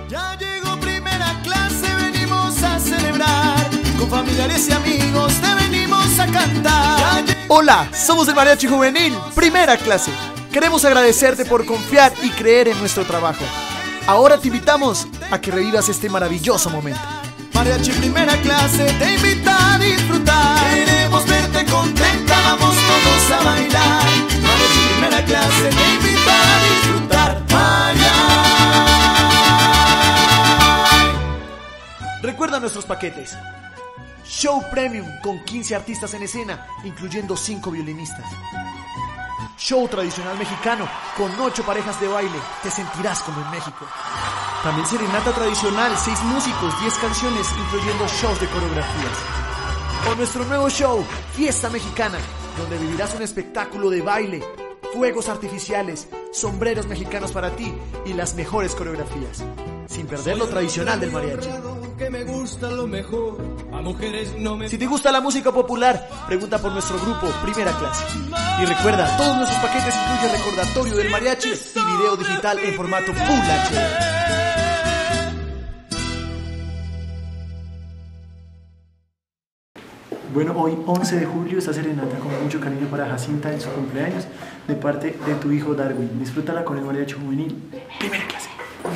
Ya llegó primera clase, venimos a celebrar. Con familiares y amigos te venimos a cantar. Hola, somos el Mariachi Juvenil, primera clase. Queremos agradecerte por confiar y creer en nuestro trabajo. Ahora te invitamos a que revivas este maravilloso momento. Mariachi primera clase te invita a disfrutar. Queremos verte contenta, vamos todos a bailar. Mariachi primera clase te invita a disfrutar. Recuerda nuestros paquetes. Show Premium con 15 artistas en escena, incluyendo 5 violinistas. Show tradicional mexicano con 8 parejas de baile, te sentirás como en México. También serenata tradicional, 6 músicos, 10 canciones, incluyendo shows de coreografías. O nuestro nuevo show, Fiesta Mexicana, donde vivirás un espectáculo de baile, fuegos artificiales, sombreros mexicanos para ti y las mejores coreografías, sin perder lo tradicional del mariachi. Si te gusta la música popular, pregunta por nuestro grupo Primera Clase. Y recuerda, todos nuestros paquetes incluyen recordatorio del mariachi y video digital en formato Full HD. Bueno, hoy 11 de julio esta serenata con mucho cariño para Jacinta en su cumpleaños de parte de tu hijo Darwin. Disfrútala con el Mariachi Juvenil Primera Clase.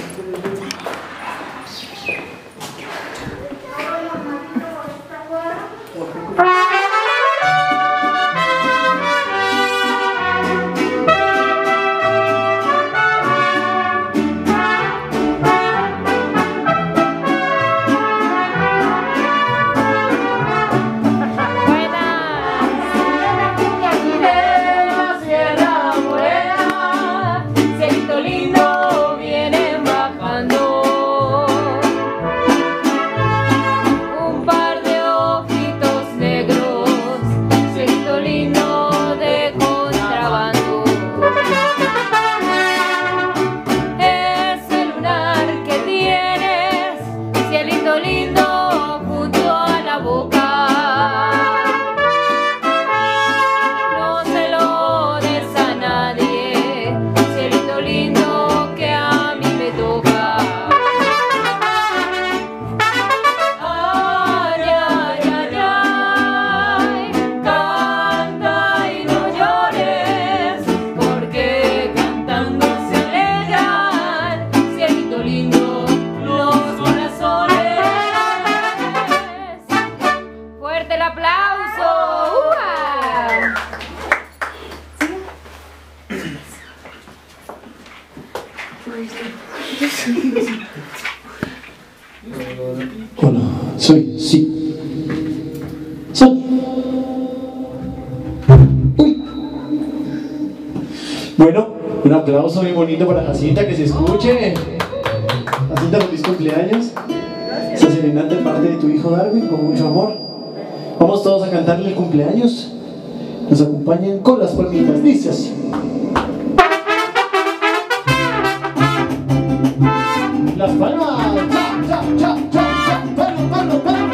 Hola, sí. Soy. Uy. Bueno, un aplauso muy bonito para Jacinta, que se escuche. Jacinta, feliz cumpleaños. Esta serenata de parte de tu hijo Darwin, con mucho amor. Vamos todos a cantarle el cumpleaños. Nos acompañan con las palmitas. Dice así. Las palmas. Cha, cha, cha, cha, palo, palo, palo.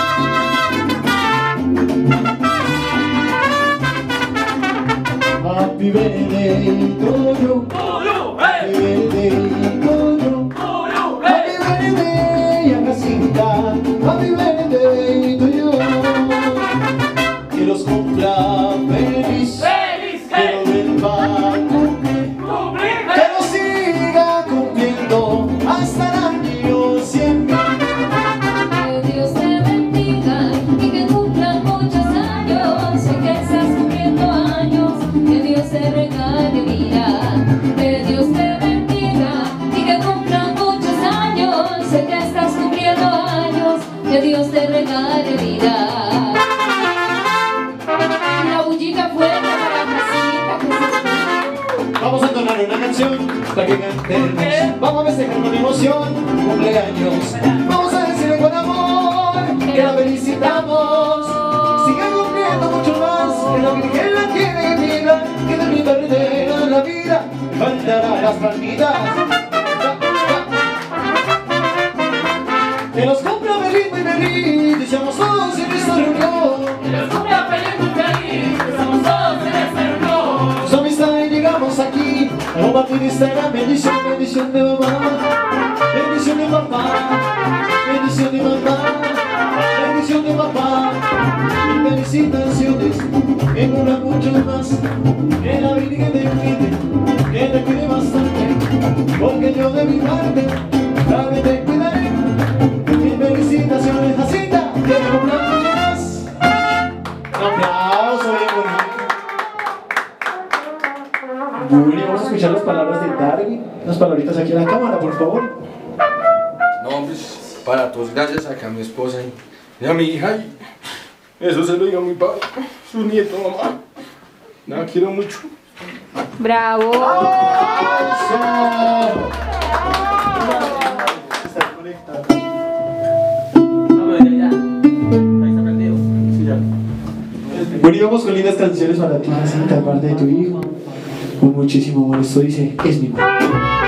Happy birthday to you. Happy birthday to you. Happy birthday a Jacinta. Happy birthday to you. Que los cumpla feliz. Que lo vuelva a cumplir. Que lo siga cumpliendo hasta el año 100. Que Dios te bendiga y que cumplan muchos años. Sé que estás cumpliendo años. Que Dios te regale vida. Que Dios te bendiga y que cumplan muchos años. Sé que estás cumpliendo años. Que Dios te regale vida. La bullita fuerte para Jacinta. Vamos a entonar una canción para que cantemos. Vamos a festejar con emoción cumpleaños. Vamos a decirle con amor que la felicitamos. Siga cumpliendo mucho más que lo que él la tiene en vida. Que de mi verdadero de la vida faltará las palmitas. Que los cumpla feliz, muy feliz. Deseamos todos en esta reunión. Que los cumpla feliz, muy feliz. Estamos todos en esta reunión. Su amistad y llegamos aquí a compartir esta gran bendición, bendición de mamá, bendición de papá, bendición de mamá, bendición de papá. Y felicitaciones, que cumplan muchos más, que la Virgen te cuide bastante, porque yo de mi parte también te cuidaré. Y felicitaciones, Jacinta, que cumplan muchos más. Un aplauso bien bonito. Muy bien, vamos a escuchar las palabras de Darwin, unas palabritas aquí en la cámara, por favor. No, pues, para todos, gracias acá a mi esposa y a mi hija. Y eso se lo digo a mi padre, su nieto, mamá. La quiero mucho. ¡Bravo! Está conectado. Bueno, y vamos con lindas canciones para ti, Jacinta, de parte de tu hijo. Con muchísimo amor. Esto dice, es mi madre.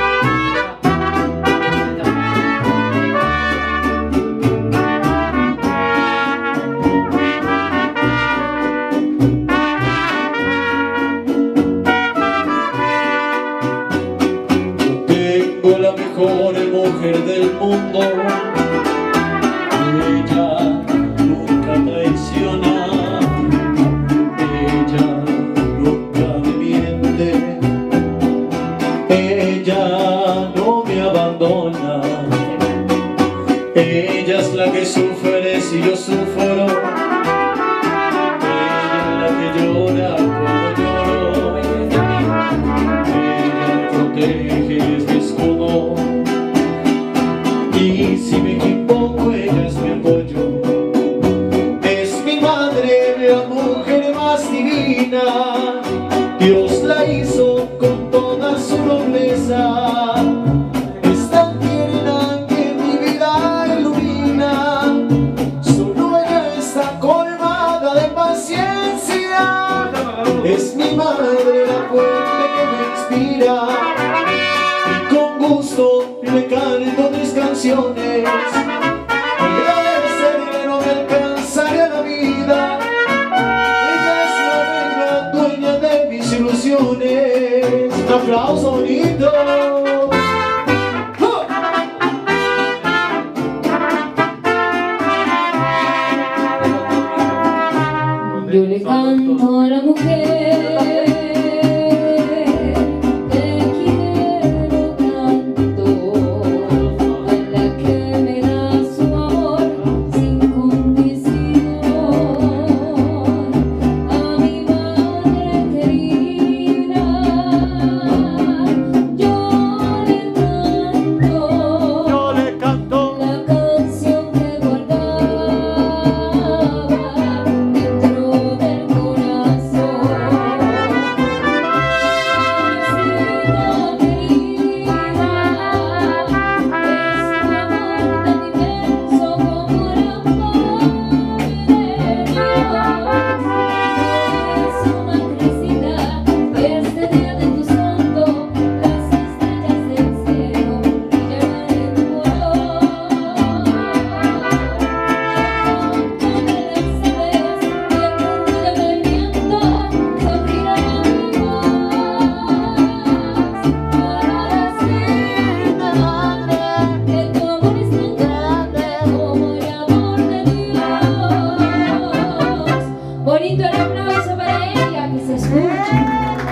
Tengo la mejor mujer del mundo. Ella nunca traiciona. Ella nunca me miente. Ella no me abandona. Ella es la que sufre si yo sufro. Ella es la que llora como lloro. Ella protege este escudo. Y si me equivoco, ella es mi apoyo. Es mi madre, la mujer más divina. Dios la hizo con toda su nobleza. Es tan tierna que mi vida ilumina. Solo ella está colmada de paciencia. Es mi madre la fuente que me inspira. Y con gusto le canto mis canciones. Agradecerle no me alcanzaría la vida. Ella es la reina, dueña de mis ilusiones. Un aplauso bonito. Yo le canto a la mujer que quiero tanto, a la que me da su amor sin condición, a mi madre querida. Yo le canto la canción que guardaba dentro del corazón. Mamacita querida, es un amor tan inmenso como el amor de Dios. Es una felicidad este día de tu santo, las estrellas del cielo brillarán en tu olor. Bonito el aplauso para ella, que se escuche.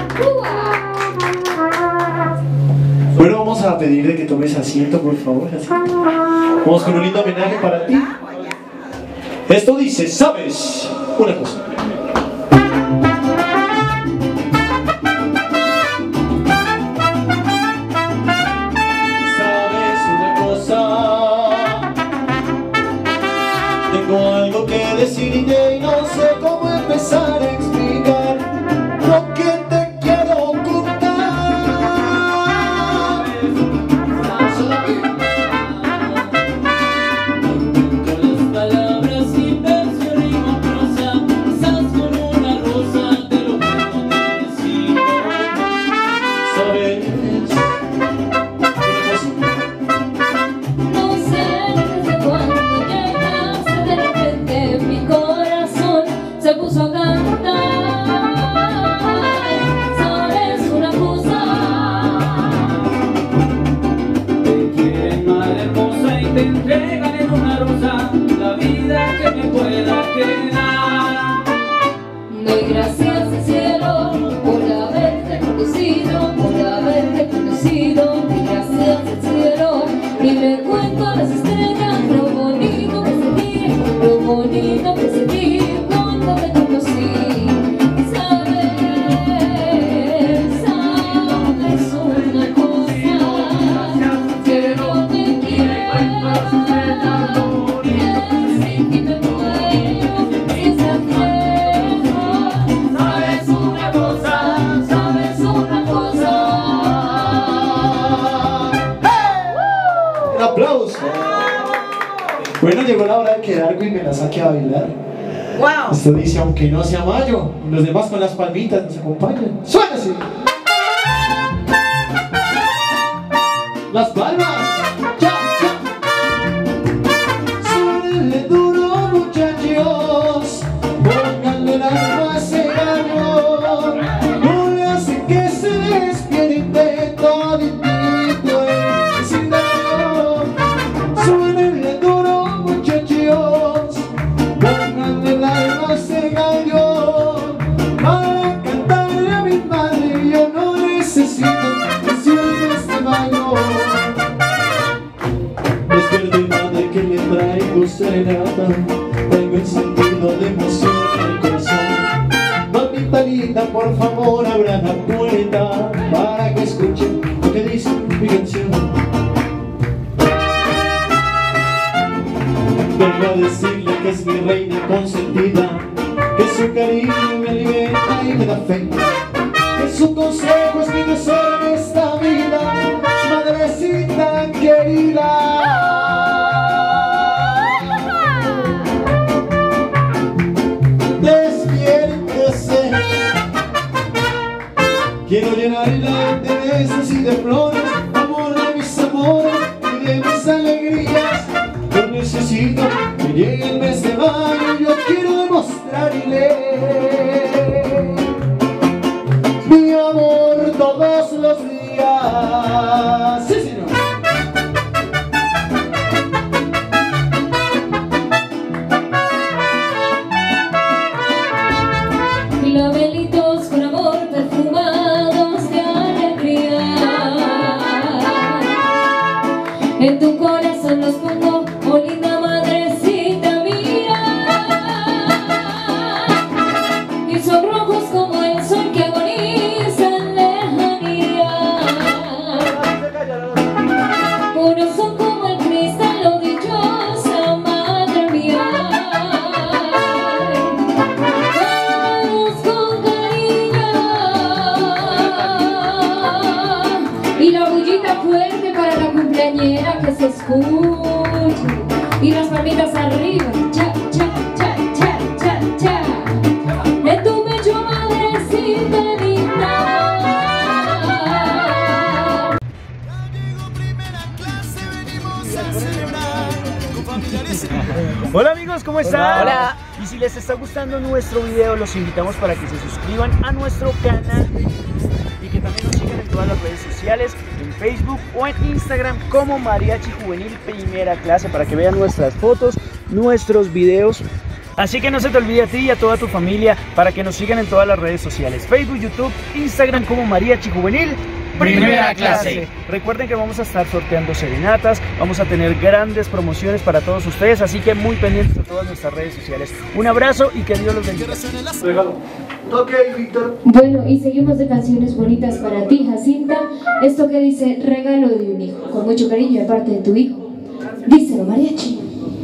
Bueno, vamos a pedirle que tomes asiento, por favor, Jacinta. Vamos con un lindo homenaje para ti. Esto dice, ¿sabes una cosa? ¿Sabes una cosa? Tengo algo que decirte y no sé cómo empezar a explicar lo que te quiero ocultar. Con las palabras sin verso, rima, prosa, quizás con una rosa te lo puedo decir. ¿Sabes? No sé desde cuándo llegaste, de repente mi corazón se puso a cantar. aplauso. Bueno, llegó la hora de que Darwin me la saque a bailar. ¡Wow! Esto dice, aunque no sea mayo, los demás con las palmitas nos acompañan. ¡Suena así! Las palmas. ¡Ya, ya! Suénenle duro, muchachos. Pónganle el alma a ese gallo. No le hacen que se despierte toditito el vecindario. Suénenle duro, muchachos. Pónganle el alma a ese gallo. Para cantarle a mi madre yo no necesito canciones de baño. Despierto y madre que le traigo serenata. Tengo el sentido de emoción en el corazón. Mamita linda, por favor abra la puerta para que escuche lo que dice mi canción. Vengo a decirle que es mi reina consentida, que su cariño me alimenta y me da fe, que su consejo es mi tesoro en esta vida, madrecita querida. Despiértese. Quiero llenarla de besos y de flores, amor de mis amores y de mis alegrías. Yo necesito que llegue el mes de mayo, yo quiero demostrarle mi amor todos los días. Sí, señor. Clavelitos con amor perfumados de alegría. En tu corazón los pongo, oh linda madrecita mía. Y son rojos como el sol que agoniza en lejanía. Puros son como el cristal, oh dichosa madre mía. Y la bullita fuerte para la cumpleañera que se escuche. Y las palmitas arriba, cha, cha, cha, cha, cha, cha. De tu pecho madrecita linda. Hola amigos, ¿cómo están? Hola. Y si les está gustando nuestro video, los invitamos para que se suscriban a nuestro canal y que también nos sigan en todas las redes sociales, en Facebook o en Instagram como Mariachi Juvenil Primera Clase, para que vean nuestras fotos, nuestros videos. Así que no se te olvide a ti y a toda tu familia para que nos sigan en todas las redes sociales, Facebook, YouTube, Instagram como Mariachi Juvenil Primera Clase. Recuerden que vamos a estar sorteando serenatas, vamos a tener grandes promociones para todos ustedes, así que muy pendientes de todas nuestras redes sociales. Un abrazo y que Dios los bendiga. Regalo. Ok, Víctor. Bueno, y seguimos de canciones bonitas para ti, Jacinta. Esto que dice regalo de un hijo, con mucho cariño de parte de tu hijo. Díselo, mariachi.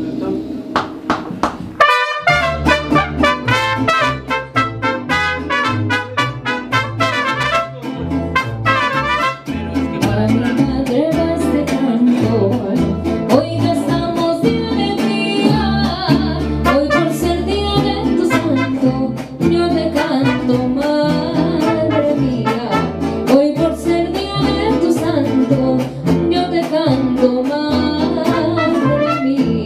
A mi madre más de canto, hoy no estamos de alegría. Hoy por ser día de tu santo, yo te canto, madre mía. Hoy por ser día de tu santo, yo te canto, madre mía.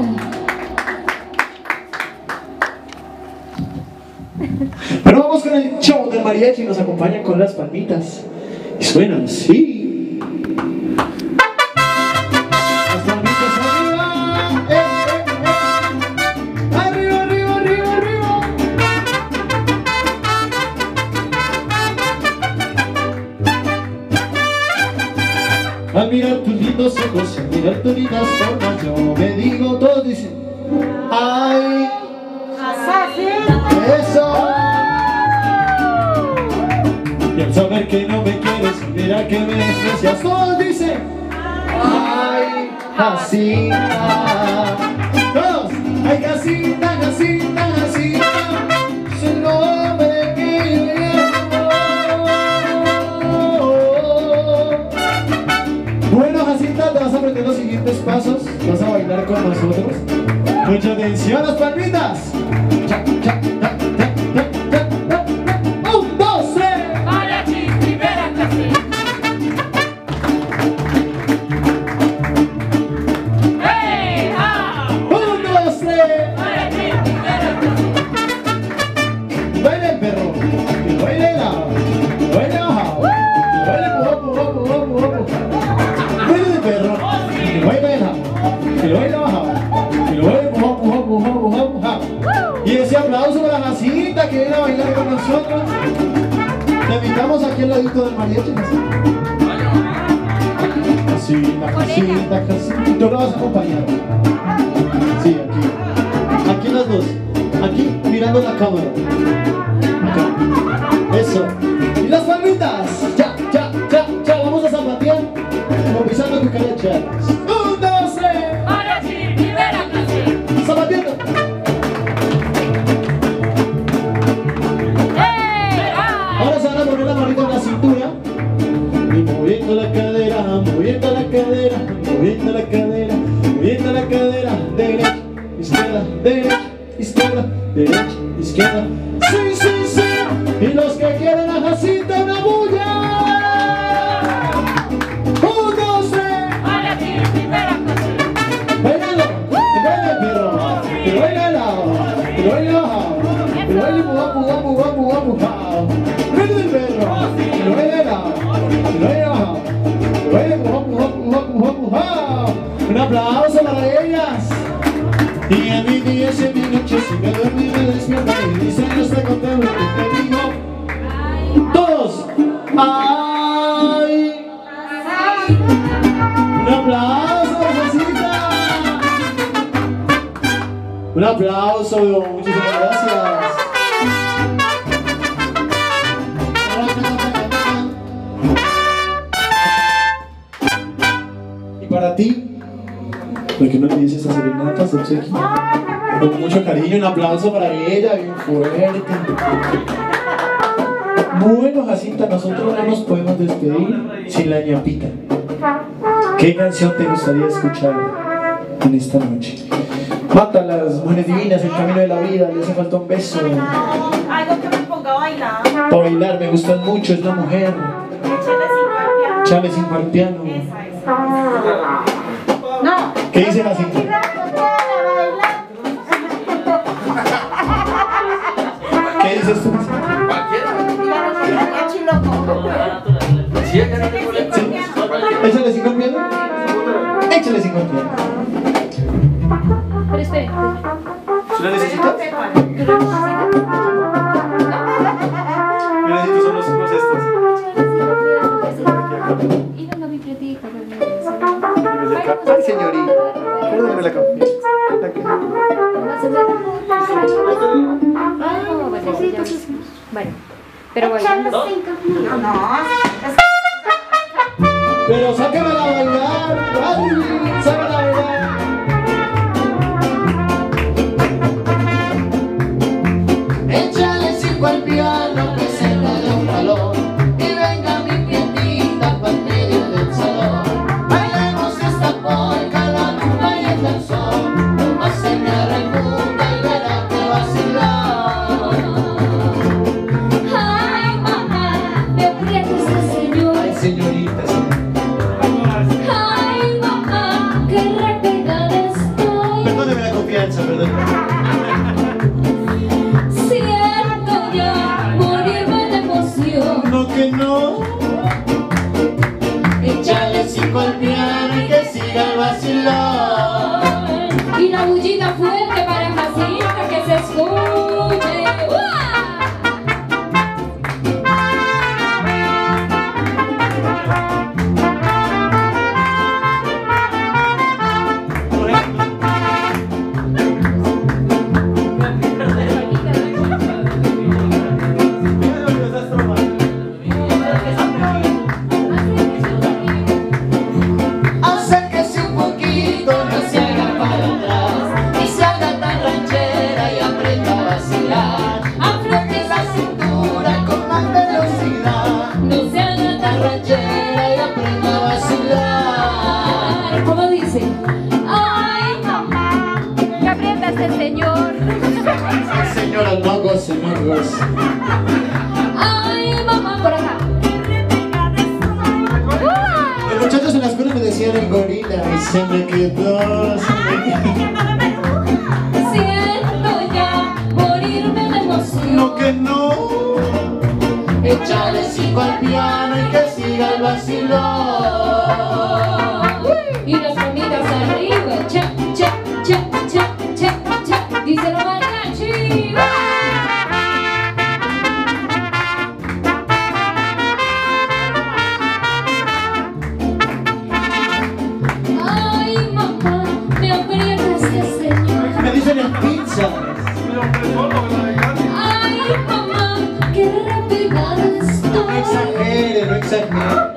Bueno, vamos con el show del mariachi y nos acompañan con las palmitas. Y suenan así. Las palmitas arriba. Arriba, arriba, arriba, arriba. Al mirar tus lindos ojos, al mirar tus lindas formas, yo me digo, todos dicen, ay, eso. Y al saber que no me quieres, mira que me desprecias, todos dicen, ay, Jacinta. Todos, ay, Jacinta, Jacinta, Jacinta, es el nombre que yo llevo. Bueno, Jacinta, te vas a aprender los siguientes pasos, vas a bailar con nosotros. Mucha atención, las palmitas. Cha, cha, ta, ta, ta, ta, ta, ta. 1, 2, 3. Mariachi, primera clase. ¡Hey! ¡Ja! 1, 2, 3. Mariachi, primera clase. Baila el perro, que baile la, que baile bajado, que baile pujo, pujo, pujo, pujo. Baila el perro, que baile la, que baile bajado, que baile pujo, pujo, pujo, pujo, pujo. Y ese aplauso para Jacinta que viene a bailar con nosotros. Te invitamos aquí al ladito del mariachi. Jacinta, Jacinta, Jacinta. Tú la vas a acompañar. Sí, aquí. Aquí las dos. Aquí mirando la cámara. Acá. Eso. Y las palmitas. Ya, ya, ya, ya. Vamos a zapatear. Como pisando cucarachas. 1, 2, 3. Mariachi, primera clase. Zapateando. ¡Hey! ¡Ja! Ahora se van a poner la manita en la cintura y moviendo la cadera, moviendo la cadera, moviendo la cadera, moviendo la cadera, derecha, izquierda, derecha, izquierda, derecha, izquierda. Sí, sí, sí. Y los que quieren a Jacinta, una bulla. 1, 2, 3. Mariachi, primera clase. Bailalo, que baile el perro, que baile al lado, que baile bajado, que baile puja, puja, puja, puja, puja. Baile el perro, que baile al lado, que baile bajado, que baile puja, puja, puja, puja, puja. Un aplauso para ellas. Y en mi día y en mi noche, si me duermo y me despierto, me dicen no estoy contento, te digo, todos, ay. Un aplauso para Jacinta. Un aplauso, muchísimas gracias. Y para ti, porque no olvides esta serenata, con mucho cariño, un aplauso para ella, bien fuerte. Bueno, Jacinta, nosotros no nos podemos despedir sin la ñapita. ¿Qué canción te gustaría escuchar en esta noche? Mata las mujeres divinas, el camino de la vida, le hace falta un beso. Algo que me ponga a bailar. Para bailar me gustan mucho, es la mujer. Échale 5 al piano. Chale 5 al piano. Esa. No. ¿Qué dice Jacinta? ¿Qué dices tú? Sí, ella no le molesta. Sí. Échale 5 al piano. Échale 5 al piano. Pero espere. ¿Sí la necesitas? Yo necesito son los estos. Y venga mi platica. Ay, señorita. Perdóneme la confianza. Bueno, pero bailando. Pero sácamela a bailar, Adri, sácala a bailar. Échale 5 al piano que se me dé un calor y venga mi piernita pa'l medio del salón. Bailemos esta polca, la rumba y el danzón. Lo más señala el mundo y verá que vacilar. Ay, mamá, me aprieta esta señora. Ay, señorita, Ay, mamá, qué me da confianza, perdón. Siento ya morirme de emoción. No que no. Échale 5 al piano y que siga el vacilón. Y la bullita fuerte para Jacinta que se escuche. ¡Uah! Acérquese un poquito, no se haga para atrás, y se haga tan ranchera y aprenda a vacilar. Afloje la cintura con más velocidad, No se haga tan ranchera y aprenda a vacilar. ¿Cómo dice? Ay, mamá, que aprieta este señor. Señora, no goce, no goce. Ay, mamá, por acá. Los muchachos en las cuerdas me decían el gorila y se me quedó, Siento ya morirme de emoción. No que no. Échale 5 al piano y que siga el vacilón. Y las mamitas arriba, cha, cha, cha, cha, cha, cha. Dice la mariachi. Ay, mamá, me aprieta este señor. Me dicen en pizza. Ay, mamá, qué rápida No estoy. exagere, no exagere.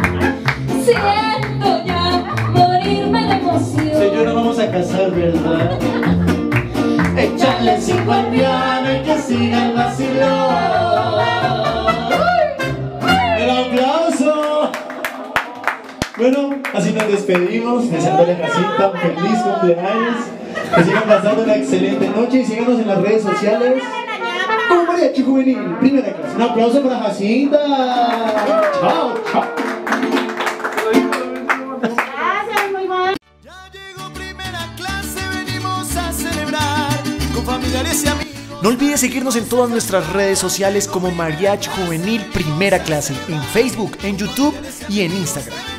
Siento ya morirme de emoción. Señora, vamos a casar, ¿verdad? Échale 5 al piano y que siga el vacilón. ¡El aplauso! Bueno, así nos despedimos, deseándole a Jacinta un feliz cumpleaños. Que sigan pasando una excelente noche y síganos en las redes sociales como Mariachi Juvenil, primera clase. Un aplauso para Jacinta. Chao, chao. Gracias, muy bueno. Ya llegó primera clase, venimos a celebrar con familiares y amigos. No olvides seguirnos en todas nuestras redes sociales como Mariachi Juvenil Primera Clase, en Facebook, en YouTube y en Instagram.